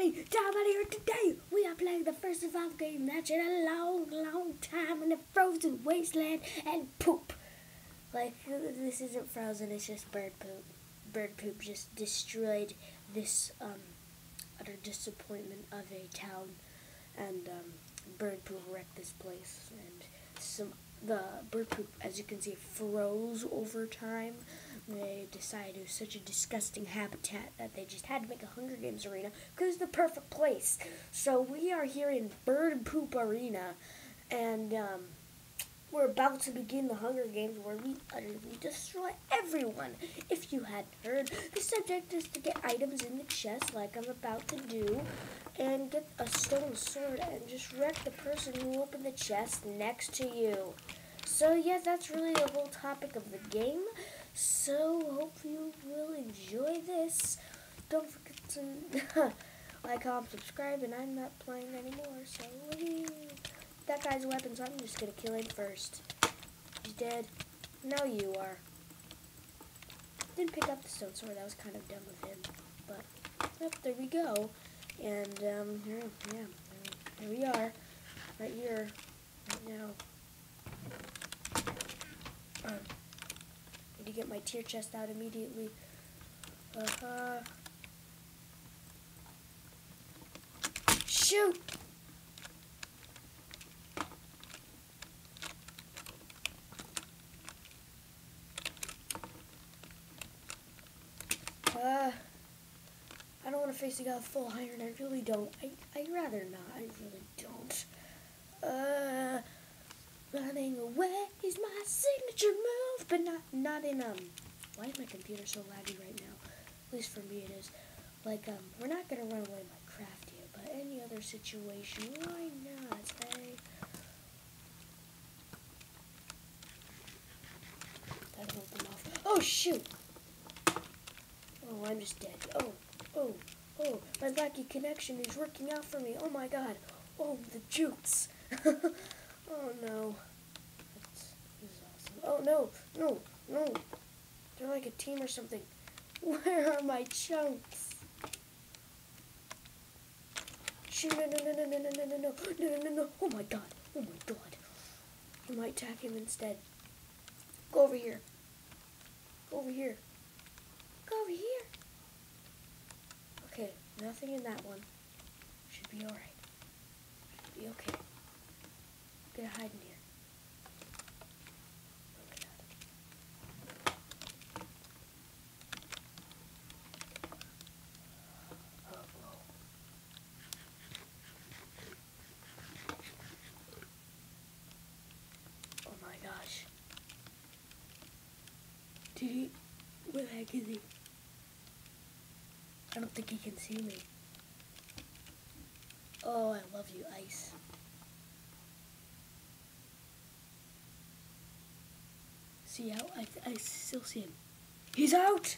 everybody, Tommy here. Today we are playing the first survival game match in a long time in the frozen wasteland and poop. Like, this isn't frozen, it's just bird poop. Bird poop just destroyed this utter disappointment of a town, and bird poop wrecked this place, and the bird poop, as you can see, froze over time. They decided it was such a disgusting habitat that they just had to make a Hunger Games arena because it's the perfect place. So we are here in Bird Poop Arena, and we're about to begin the Hunger Games where we utterly destroy everyone. If you hadn't heard, the subject is to get items in the chest like I'm about to do, and get a stone sword and just wreck the person who opened the chest next to you. So yeah, that's really the whole topic of the game. So hope you will enjoy this. Don't forget to like, comment, subscribe, and I'm not playing anymore. So that guy's weapon, so I'm just gonna kill him first. He's dead. Now you are. Didn't pick up the stone sword. That was kind of dumb of him. But yep, there we go. And here we are, right here, right now. Need to get my tier chest out immediately. Shoot! I don't want to face a guy with full iron. I really don't. I'd rather not. I really don't. Running away is my signature move, but not in, why is my computer so laggy right now? At least for me it is. Like, we're not gonna run away in Minecraft here, but any other situation, why not, eh? That'll hold them off. Oh, shoot! Oh, I'm just dead. Oh, my lucky connection is working out for me. Oh my god. Oh, the jukes. Oh no. This is awesome. Oh no. They're like a team or something. Where are my chunks? Shoot, no. Oh my god. I might attack him instead. Go over here. Go over here. Okay, nothing in that one. Should be alright. Should be okay. I'm gonna hide in here. Oh my god. Oh, whoa. Oh my gosh. Where the heck is he? I don't think he can see me. Oh, I love you, Ice. See how I still see him. He's out!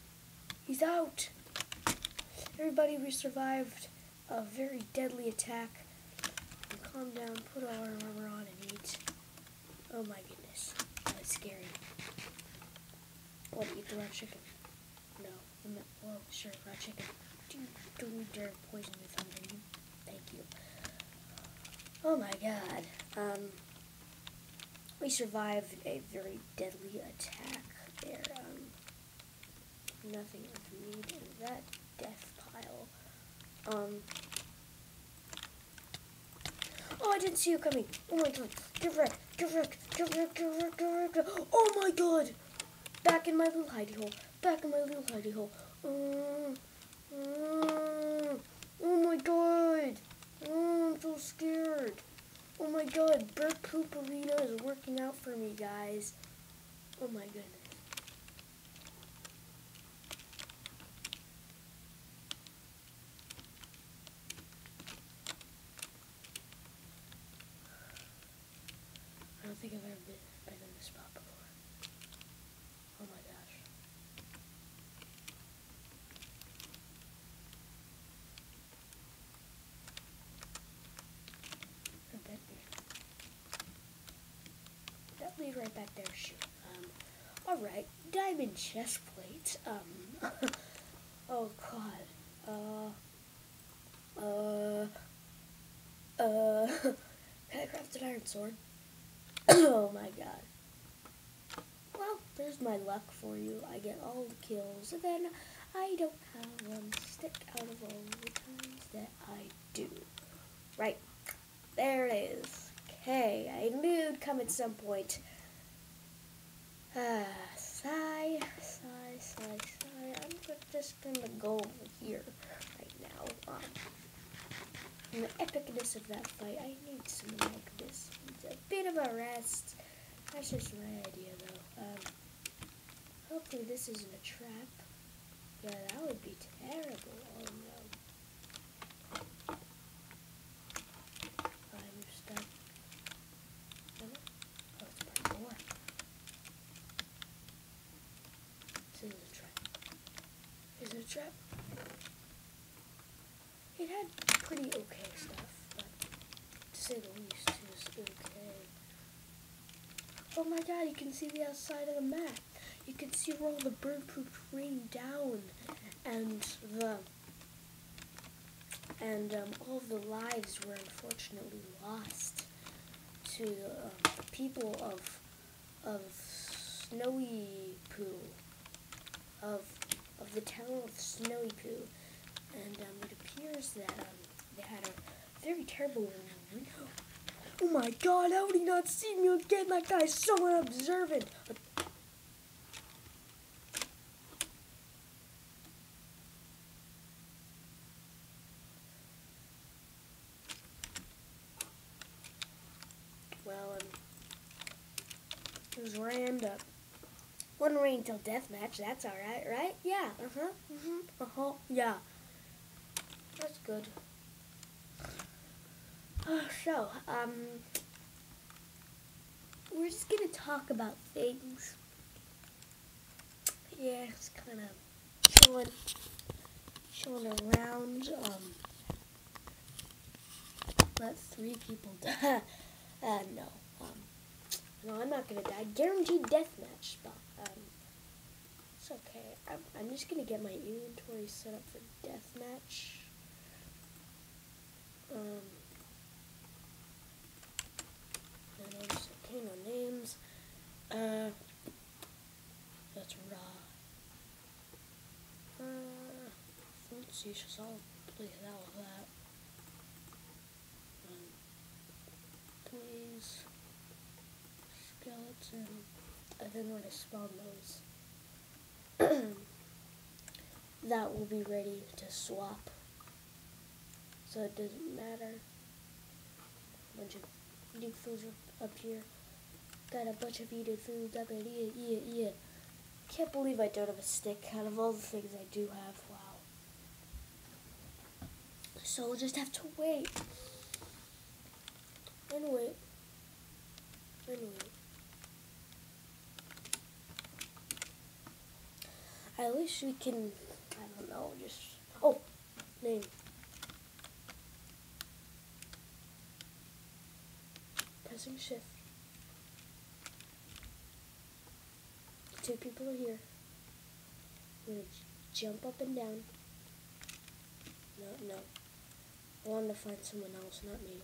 Everybody, we survived a very deadly attack. Calm down, put our armor on and eat. Oh my goodness, that's scary. What, eat the raw chicken? No. Well, sure, raw chicken. Don't dare poison me with hunger. Thank you. Oh my god. We survived a very deadly attack there. Nothing of meat in that death pile. Oh, I didn't see you coming. Oh my god. Get wrecked. Oh my god. Back in my little hidey hole. Oh my god. Oh, I'm so scared. Oh my god, Bird Poop Arena is working out for me, guys. Oh my goodness. I don't think I've ever been in this spot before. Oh my gosh. That lead right back there, shoot. Alright, diamond chest plate. Oh god. crafted iron sword. Oh my god. Well, there's my luck for you. I get all the kills, and then I don't have one stick out of all the times that I do. Right. There it is. Okay, I knew it'd come at some point. Sigh. I'm just gonna go over here right now. In the epicness of that fight, I need some like this. It's a bit of a rest. That's just my idea, though. Hopefully this isn't a trap. Yeah, that would be terrible. Oh no. I'm stuck. No? Oh, it's part more. This is a trap. Is it a trap? It had pretty okay stuff, but to say the least, it was okay. Oh my god, you can see the outside of the map. You can see where all the bird poop rained down, and all of the lives were unfortunately lost to the people of Snowy Poo, of the town of Snowy Poo, and it appears that they had a very terrible. Oh my god, how would he not see me again? That guy's so unobservant. Well, it was random. One rain till deathmatch, that's alright, right? Yeah, yeah. That's good. So, we're just gonna talk about things. Yeah, it's kind of chilling around. Let 3 people die. No. No, I'm not gonna die. Guaranteed deathmatch, but it's okay. I'm just gonna get my inventory set up for deathmatch. Okay, no names. That's raw. Let's see, just all play it out with that. Please. Skeleton. And then when I spawn those, that will be ready to swap. So it doesn't matter. A bunch of eating foods up here. Got a bunch of eating foods up here. Yeah. Can't believe I don't have a stick out of all the things I do have. Wow. So we'll just have to wait. And wait. At least we can, I don't know, just, oh, name. Pressing shift. 2 people are here. I'm going to jump up and down. No. I wanted to find someone else, not me.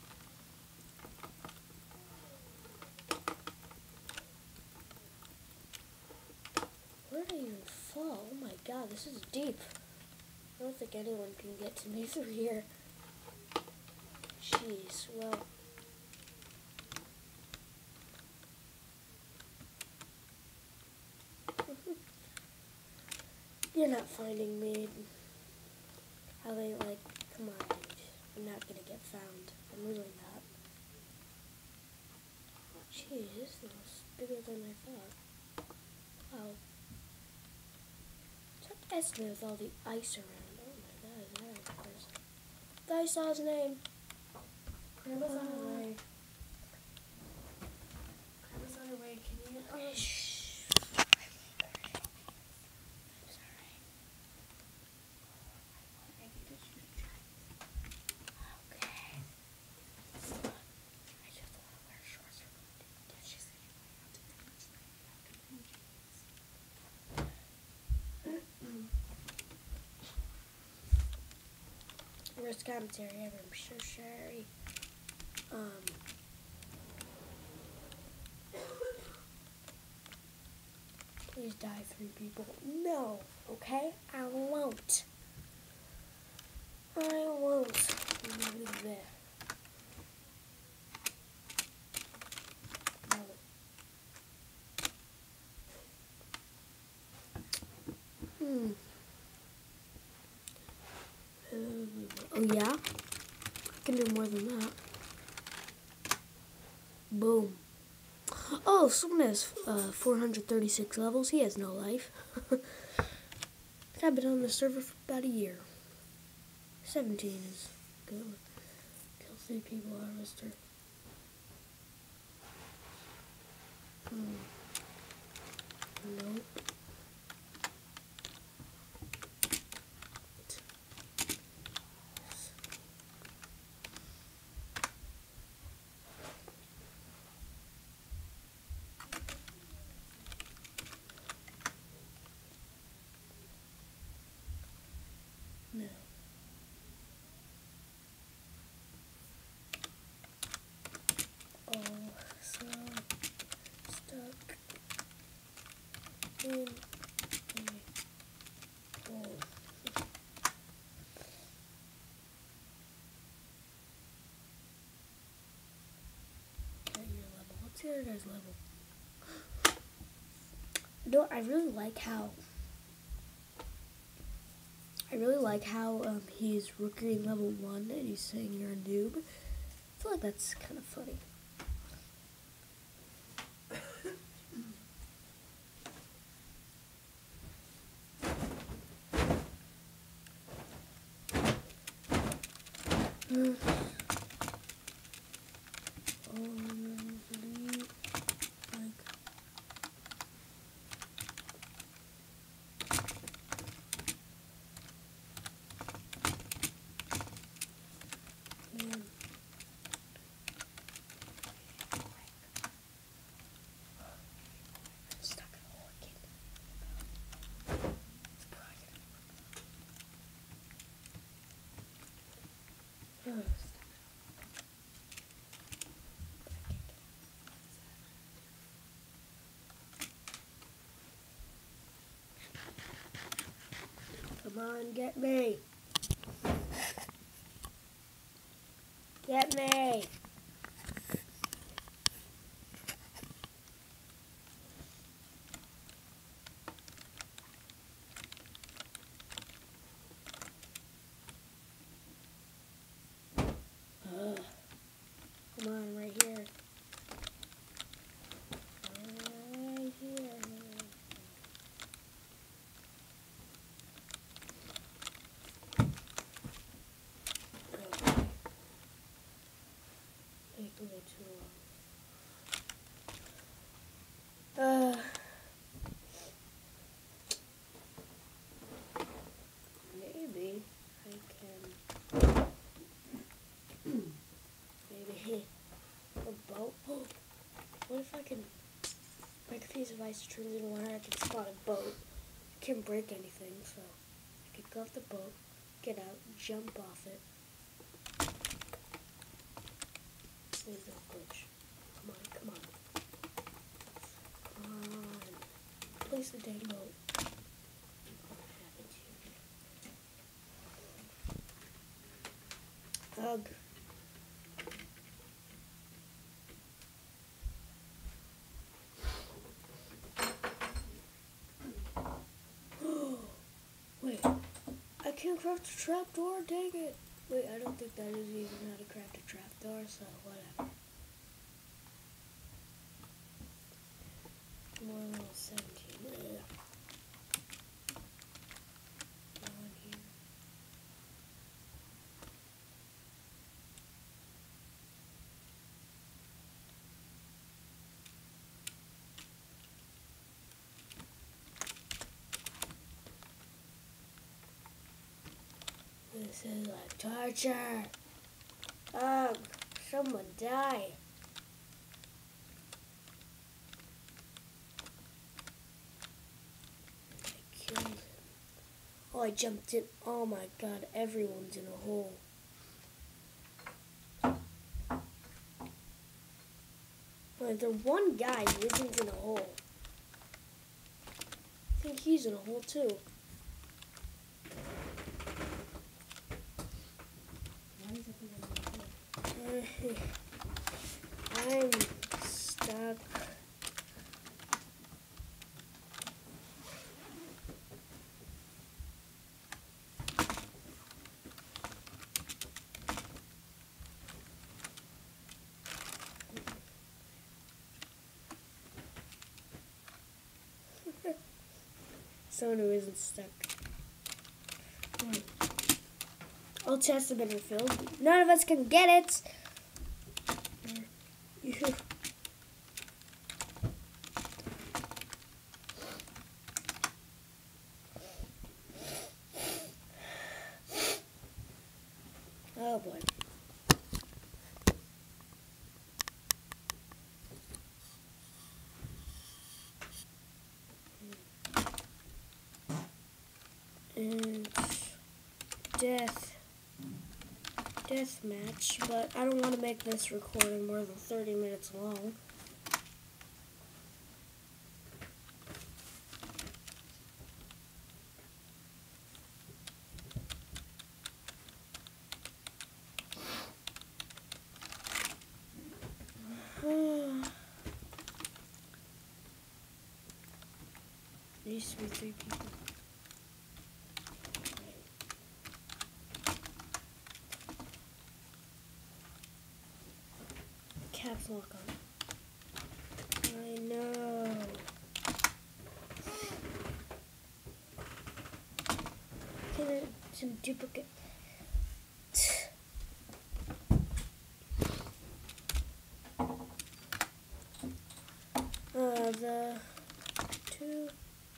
Where did I even fall? Oh my god, this is deep. I don't think anyone can get to me through here. Jeez, well. You're not finding me. How they like, come on, dude. I'm not gonna get found. I'm really not. Jeez, this is bigger than I thought. Wow. Esme with all the ice around. Oh my god, is that a person? I saw his name. Grandma's on her way. Can you? Oh, shh. Worst commentary ever, I'm so sorry. Please die 3 people. No, okay? I won't. I won't. Leave there. Oh yeah? I can do more than that. Boom. Oh, someone has 436 levels. He has no life. I've been on the server for about a year. 17 is good. Kill 3 people, harvester. Nope. No. Oh, so stuck in a hole. At your level. What's the other guy's level? No, I really like how he's rookie level 1 and he's saying you're a noob. I feel like that's kind of funny. Come on, get me. Get me. Come on, right here. Right here. Taking way too long. Maybe I can. Maybe a boat. What if I can break a piece of ice, turn it into water? I can spot a boat. I can't break anything, so I could go off the boat, get out, jump off it. Please don't glitch. Come on, come on. Come on. Place the dang boat. What happened here? Ugh. Wait, I can't craft a trapdoor, dang it. Wait, I don't think that is even how to craft a trapdoor, so whatever. More level 17. Ugh. On here. This is like torture. Someone die. I killed him. Oh, I jumped in. Oh my god, everyone's in a hole. But the one guy who isn't in a hole. think he's in a hole too. I'm stuck. Someone who isn't stuck. All chests have been refilled. None of us can get it. Oh boy. And death match, but I don't want to make this recording more than 30 minutes long. There used to be 3 people. Caps lock on. I know. Get some duplicate. The 2.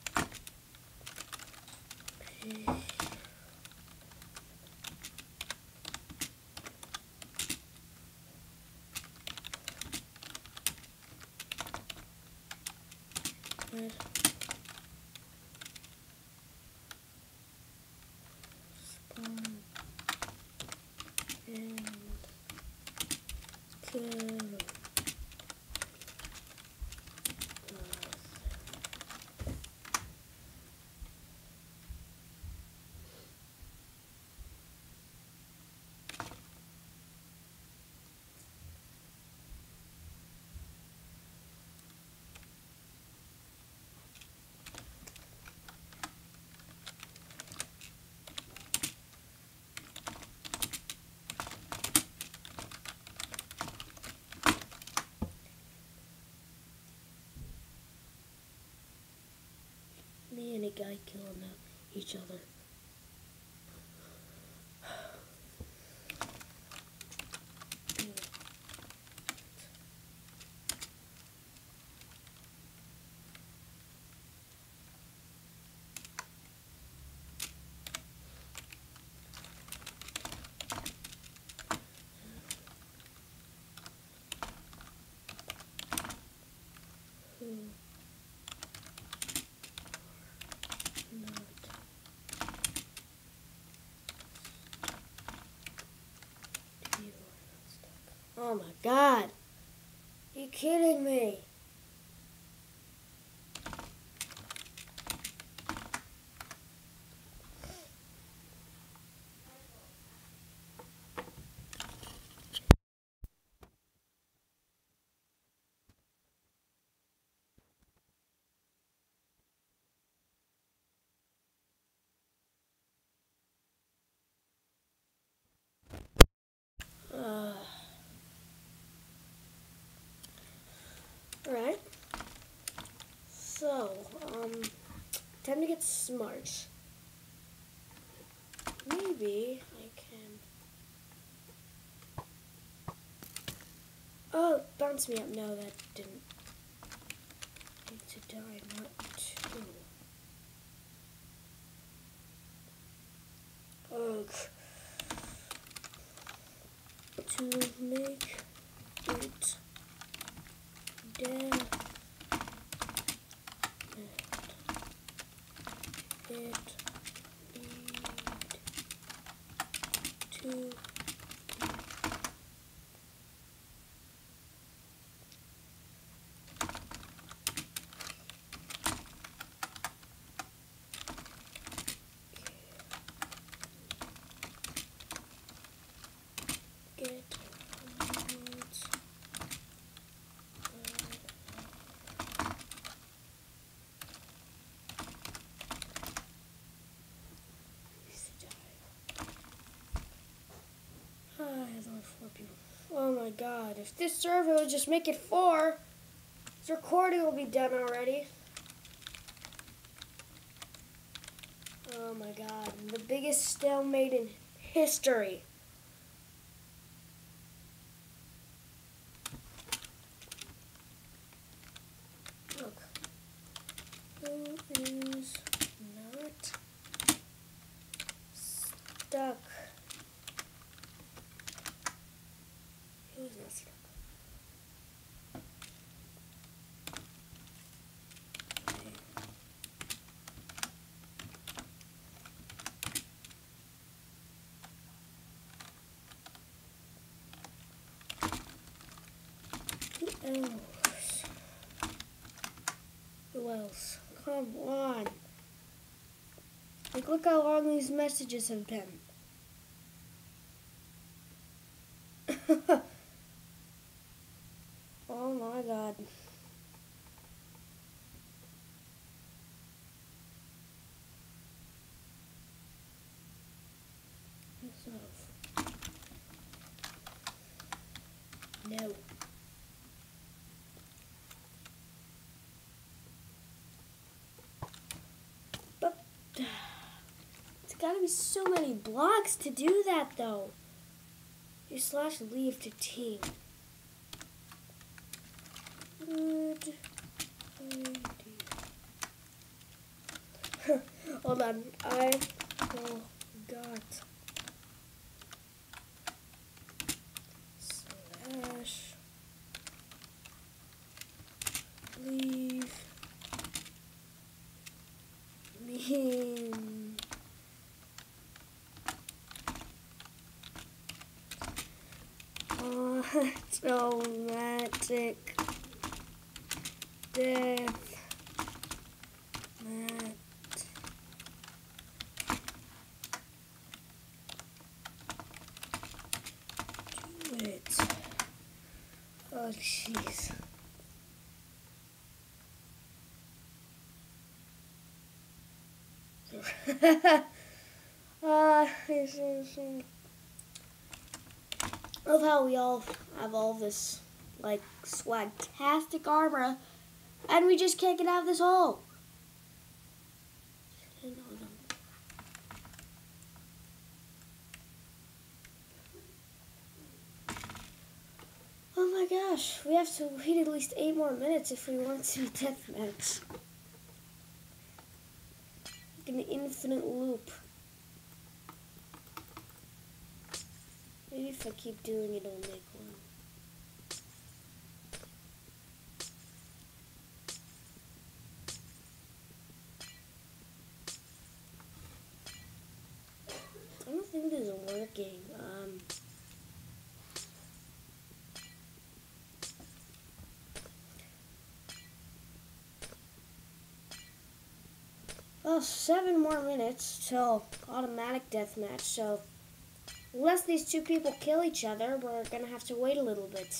Good. Spawn and kill. Me and a guy killing each other. Oh my God. Are you kidding me? Alright. So, time to get smart. Maybe I can... Oh, bounce me up. No, that didn't need to die, not 2. Ugh. To make it dead. It need to Oh my god, if this server would just make it 4, this recording will be done already. Oh my god, the biggest stalemate in history. Look. Who is not stuck? Who's not stuck? Who else? Who else? Come on. Like, look how long these messages have been. Oh my god. No. But it's gotta be so many blocks to do that though. You slash leave to team. Good idea. Hold on. I forgot. Slash leave mean automatic death match. Do it. Oh jeez. Love how we all have all this like swagtastic armor, and we just can't get out of this hole. Oh my gosh, we have to wait at least 8 more minutes if we want to deathmatch. Like an infinite loop. Maybe if I keep doing it, it'll make one. I don't think this is working. Well, 7 more minutes till automatic deathmatch, so unless these two people kill each other, we're gonna have to wait a little bit.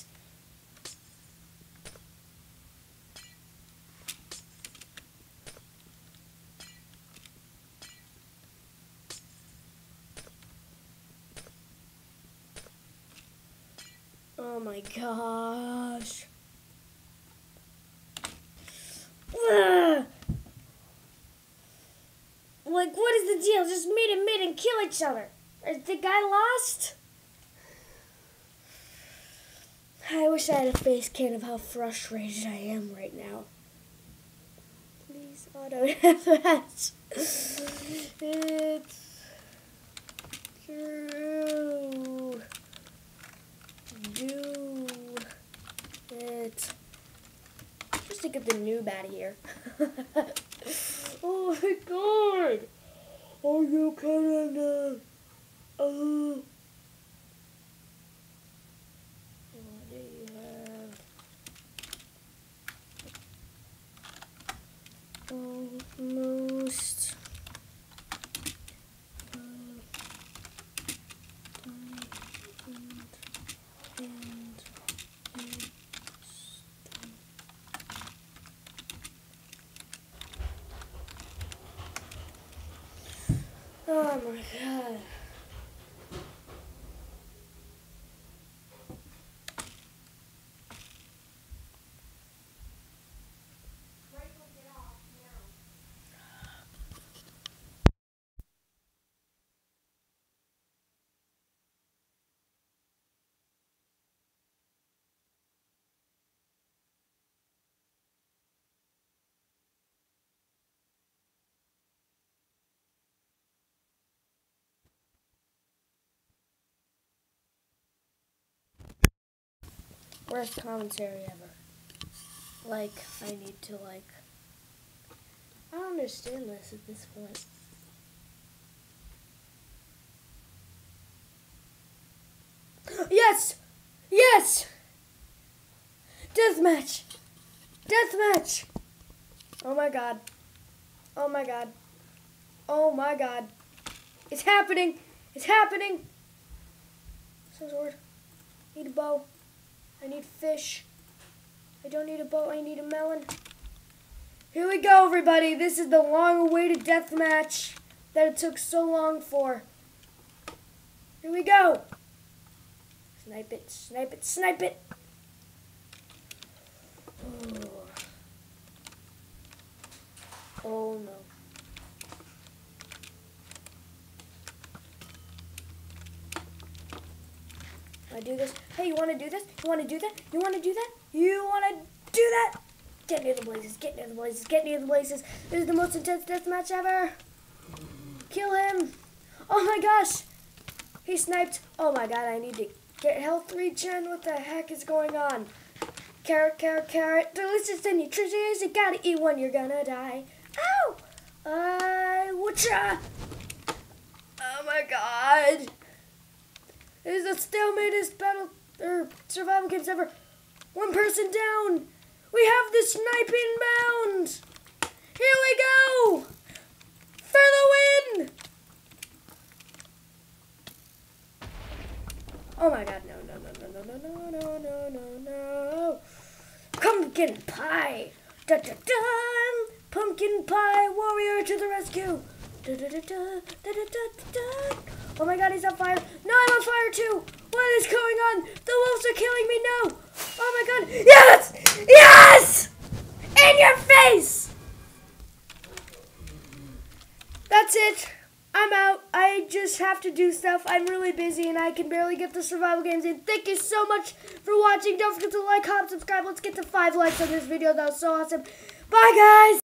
Oh my gosh. Ugh. Like, what is the deal? Just meet and meet and kill each other. Is the guy lost? I wish I had a face can of how frustrated I am right now. Please auto deathmatch. It's true. Do it. Just to get the noob out of here. Oh my god! Are you kidding me? What do you have? Almost. Oh my god. Worst commentary ever. Like, I need to, like... I don't understand this at this point. Yes! Yes! Deathmatch! Deathmatch! Oh my god. Oh my god. Oh my god. It's happening! It's happening! Some sword. I need a bow. I need fish. I don't need a bow, I need a melon. Here we go, everybody. This is the long-awaited deathmatch that it took so long for. Here we go. Snipe it, snipe it, snipe it. Oh no. I do this. Hey, you want to do this? You want to do that? You want to do that? You want to do that? Get near the blazes. Get near the blazes. Get near the blazes. This is the most intense deathmatch ever. Kill him. Oh my gosh. He sniped. Oh my god, I need to get health regen. What the heck is going on? Carrot, carrot, carrot. Delicious and nutritious. You gotta eat one. You're gonna die. Ow! Whatcha? Oh my god. This is the stalemateest battle or survival games ever. One person down. We have the sniping bound. Here we go. For the win. Oh my god, no, no, no, no, no, no, no, no, no, no. Pumpkin pie. Dun, dun, dun. Pumpkin pie warrior to the rescue. Dun, dun, dun, dun, dun, dun, dun, dun. Oh my god, he's on fire. No, I'm on fire too. What is going on? The wolves are killing me. No. Oh my god. Yes! Yes! In your face! That's it. I'm out. I just have to do stuff. I'm really busy and I can barely get the survival games in. Thank you so much for watching. Don't forget to like, comment, subscribe. Let's get to 5 likes on this video. That was so awesome. Bye, guys.